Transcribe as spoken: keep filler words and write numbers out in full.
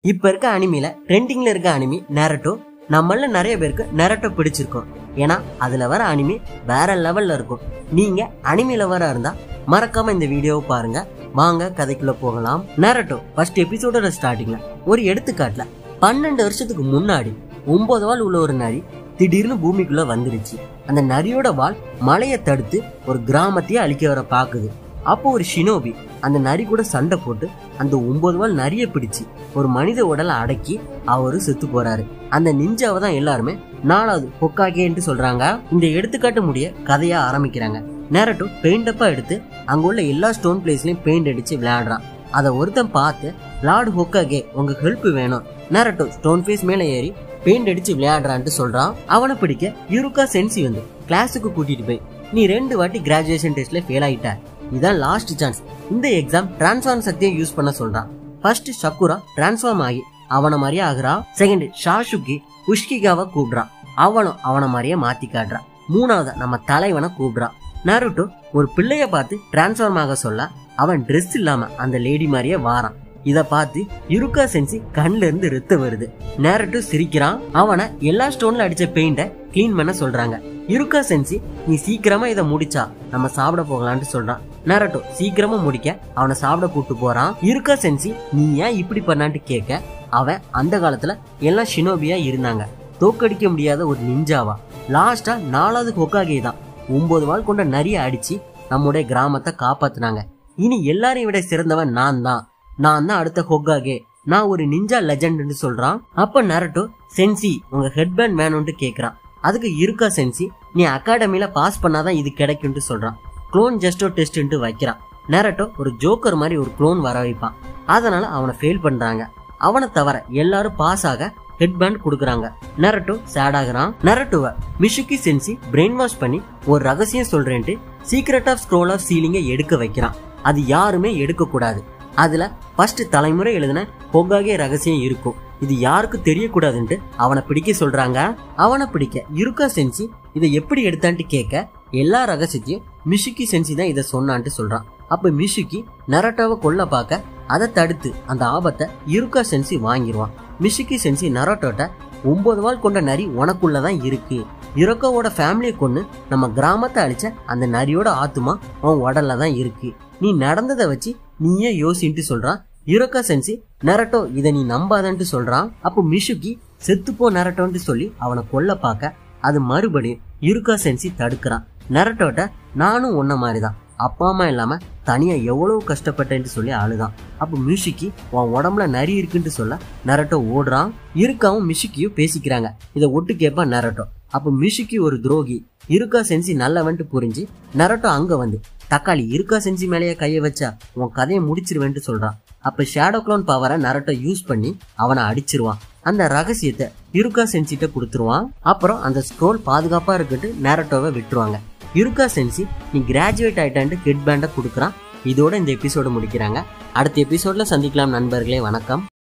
இப்ப இருக்க அனிமில ட்ரெண்டிங்ல இருக்க அனிமி நருட்டோ. நம்மள நிறைய பேருக்கு நருட்டோ பிடிச்சிருக்கும். ஏன்னா அதுல வர அனிமி வேற லெவல்ல இருக்கும். நீங்க அனிமி லவரா இருந்தா மறக்காம இந்த வீடியோவை பாருங்க. வாங்க கதைக்குள்ள போகலாம். நருட்டோ ஃபர்ஸ்ட் எபிசோடோட ஸ்டார்டிங்ல ஒரு எடுத்துக்காட்டுல பன்னெண்டு வருஷத்துக்கு முன்னாடி ஒன்பது வால் உள்ள ஒரு நரி திடீர்னு பூமிக்குள்ள வந்துருச்சு. அந்த நரியோட வால் மலையை தடுத்து ஒரு கிராமத்தையே அழிக்க வர பாக்குது. அப்போ ஒரு ஷினோபி அந்த நரி கூட சண்டை போட்டு அந்த ஒன்பது வால் நரிய பிடிச்சு ஒரு மனித உடலை அடக்கி அவரு செத்து போறாரு. அந்த நிஞ்சாவை தான் எல்லாருமே நாலாவது ஹொக்காகேன்னு சொல்றாங்க. இந்த எடுத்துக்காட்டு முடிய கதையா ஆரம்பிக்கிறாங்க. நருட்டோ பெயிண்ட் அப்பா எடுத்து அங்க உள்ள எல்லா ஸ்டோன் பிளேஸ்லயும் பெயிண்ட் அடிச்சு விளையாடுறான். அதை ஒருத்தன் பார்த்து லார்டு ஹொக்காகே உங்க ஹெல்ப் வேணும். நருட்டோ ஸ்டோன் ஃபேஸ் மேல ஏறி பெயிண்ட் அடிச்சு விளையாடுறான்ட்டு சொல்றான். அவனை பிடிக்க யுருகா சென்சி வந்து கிளாஸுக்கு கூட்டிட்டு போய் நீ ரெண்டு வாட்டி கிராஜுவேஷன் டெஸ்ட்ல ஃபெயில் ஆயிட்ட, இதான் லாஸ்ட் சான்ஸ், இந்த எக்ஸாம் டிரான்ஸ்ஃபார்ம் சக்தியை யூஸ் பண்ண சொல்றான். ஃபர்ஸ்ட் சக்குரா டிரான்ஸ்ஃபார்ம் ஆகி அவன மாதிரியே ஆகுறான். செகண்ட் ஷாஷுகி உஷ்கிகாவை கூப்பிடுறான். அவனும் அவன மாதிரியே மாத்தி காட்டுறான். மூணாவது நம்ம தலைவனை கூப்பிடுறான். நருட்டோ ஒரு பிள்ளைய பார்த்து டிரான்ஸ்ஃபார்ம் ஆக சொல்ல அவன் ட்ரெஸ் இல்லாம அந்த லேடி மாதிரியே வாரான். இத பார்த்து யுருகா சென்சி கண்ல இருந்து ரத்தம் வருது. நருட்டோ சிரிக்கிறான். அவனை எல்லா ஸ்டோன்ல அடிச்ச பெயிண்ட கிளீன் பண்ண சொல்றாங்க. யுருகா சென்சி நீ சீக்கிரமா இதை முடிச்சா நம்ம சாப்பிட போகலான்னு சொல்றான். நருட்டோ சீக்கிரமா முடிக்க அவனை சாப்பிட கூட்டு போறான். யுருகா சென்சி நீ ஏன் இப்படி பண்ணான்னு கேட்க அவன் அந்த காலத்துல எல்லாம் ஷினோபியா இருந்தாங்க, தோக்கடிக்க முடியாத ஒரு நிஞ்சாவா. லாஸ்டா நாலாவது ஹொக்காகே தான் ஒன்பது வால் கொண்ட நரிய அடிச்சு நம்முடைய கிராமத்தை காப்பாத்தினாங்க. இனி எல்லாரையும் விட சிறந்தவன் நான் தான், நான் தான் அடுத்த ஹொக்காகே, நான் ஒரு நிஞ்சா லெஜெண்ட்னு சொல்றான். அப்ப நருட்டோ சென்சி உங்க ஹெட்பேண்ட் வேணும்னு கேக்குறான். அதுக்கு யுருகா சென்சி நீ அகாடமில பாஸ் பண்ணாதான் இது கிடைக்கும்னு சொல்றான். குளோன் ஜஸ்டோ டெஸ்ட் வைக்கிறான். நருட்டோ ஒரு ஜோக்கர் மாதிரி ஒரு குளோன் வர வைப்பான். அதனால அவனை ஃபெயில் பண்றாங்க. அவனை தவிர எல்லாரும் பாஸ் ஆக ஹெட்பேண்ட் கொடுக்குறாங்க. நருட்டோ சேட் ஆகுறான். நருட்டோவை மிஷுகி சென்சி பிரெயின் வாஷ் பண்ணி ஒரு ரகசியம் சொல்றேன்ட்டு சீக்ரெட் ஆஃப் ஸ்க்ரோல் ஆஃப் சீலிங்கை எடுக்க வைக்கிறான். அது யாருமே எடுக்க கூடாது. அதுல ஃபர்ஸ்ட் தலைமுறை எழுதின ஹொக்காகே ரகசியம் இருக்கும், இது யாருக்கும் தெரியக்கூடாதுன்ட்டு அவனை பிடிக்க சொல்றாங்க. அவனை பிடிக்க யுருகா சென்சி இதை எப்படி எடுத்தான்ட்டு கேட்க எல்லா ரகசியத்தையும் மிஷுகி சென்சி தான் இதை சொன்னான்ட்டு சொல்றான். அப்ப மிஷுகி நருட்டோவை கொல்ல பார்க்க அதை தடுத்து அந்த ஆபத்தை யுருகா சென்சி வாங்கிடுவான். மிஷுகி சென்சி நருட்டோட்ட ஒன்பது வால் கொண்ட நரி உனக்குள்ளதான் இருக்கு, யுருகாவோட ஃபேமிலியை கொண்டு நம்ம கிராமத்தை அழிச்ச அந்த நரியோட ஆத்துமா உன் உடல்ல தான் இருக்கு, நீ நடந்ததை வச்சு நீயே யோசின்ட்டு சொல்றான். யுருகா சென்சி நருட்டோ இதை நீ நம்பாதன்ட்டு சொல்றான். அப்போ மிஷுகி செத்துப்போ நருட்டோன்ட்டு சொல்லி அவனை கொல்ல பார்க்க அது மறுபடியும் யுருகா சென்சி தடுக்கிறான். நருட்டோட்ட நானும் ஒன்ன மாதிரிதான் அப்பா அம்மா இல்லாம தனியா எவ்வளவு கஷ்டப்பட்டேன்னு சொல்லி அழுதான். அப்போ மிஷுகி உன் உடம்புல நரி இருக்குன்ட்டு சொல்ல நருட்டோ ஓடுறான். யுருகாவும் மிஷுகியும் பேசிக்கிறாங்க. இதை ஒட்டு கேட்பா நருட்டோ. அப்போ மிஷுகி ஒரு துரோகி, யுருகா சென்சி நல்லவன்ட்டு புரிஞ்சு நருட்டோ அங்க வந்து தக்காளி யுருகா சென்சி மேலேயே கைய வச்சா உன் கதையை முடிச்சிருவேன்ட்டு சொல்றான். அப்ப ஷேடோ க்ளோன் பவரை நருட்டோ யூஸ் பண்ணி அவனை அடிச்சிருவான். அந்த ரகசியத்தை யுருகா சென்சிட்ட கொடுத்துருவான். அப்புறம் அந்த ஸ்க்ரோல் பாதுகாப்பா இருக்குட்டு நருட்டோவை விட்டுருவாங்க. யுருகா சென்சி நீ கிராஜுவேட் ஆயிட்டான்ட்டு ஹெட் பேண்டை கொடுக்குறான். இதோட இந்த எபிசோடு முடிக்கிறாங்க. அடுத்த எபிசோட்ல சந்திக்கலாம் நண்பர்களே. வணக்கம்.